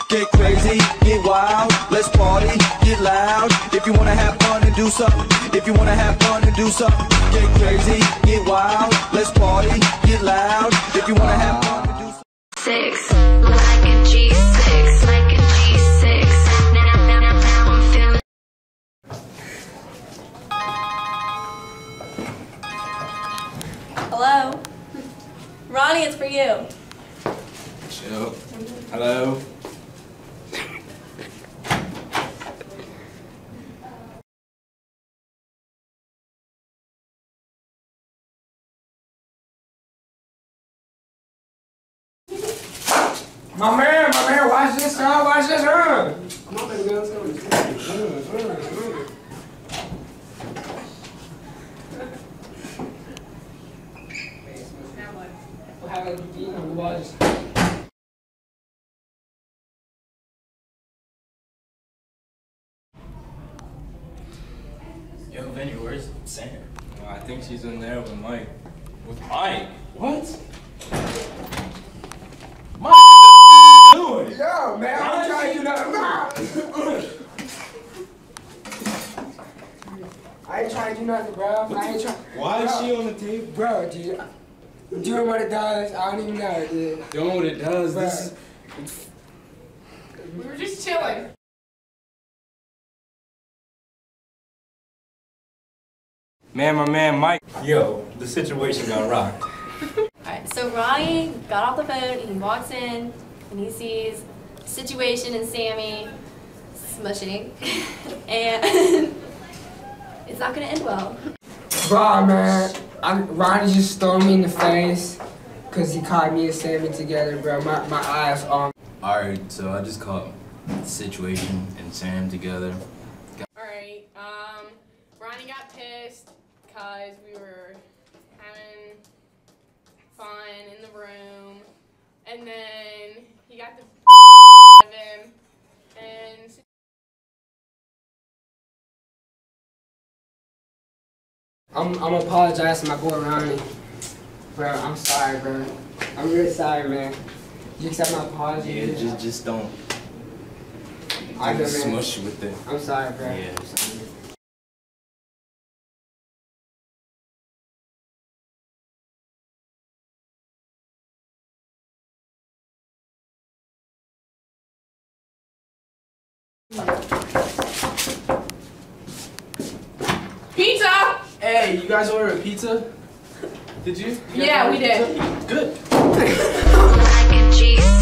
Get crazy, get wild, let's party, get loud. If you wanna have fun and do something, if you wanna have fun and do something. Get crazy, get wild, let's party, get loud. If you wanna have fun and do something. 6, like a G6, like a G6. Now I'm feeling. Hello? Ronnie, it's for you. Chill. Hello? My man, watch this, son, watch this, run. Come on, baby girl, let's go. We'll have a beat on the watch. Yo, Vinny, where's Sam? I think she's in there with Mike. With Mike? What? Mike, what doing? Yo, man, I'm trying to do nothing. I ain't trying to do nothing, bro. I ain't trying. Why is she on the table? Bro, dude, doing what it does, I don't even know, dude. Doing what it does. Bro. This is. We were just chilling. Man, my man Mike. Yo, the situation got rocked. Alright, so Ronnie got off the phone, he walks in, and he sees the situation and Sammy smushing, and it's not gonna end well. Bro, man, Ronnie just threw me in the face because he caught me and Sammy together, bro. My eyes on. Alright, so I just caught the situation and Sam together. Alright, Ronnie got pissed because we were having fun in the room, and then he got the out of him, and I'm apologizing to my boy Ronnie. Bro, I'm sorry, bro. I'm really sorry, man. You accept my apology? Yeah, just don't. I know, man. Smush with it. I'm sorry, bro. Yeah. pizza! Hey, you guys ordered a pizza? Did you? Yeah, we did. Good. Like a G6.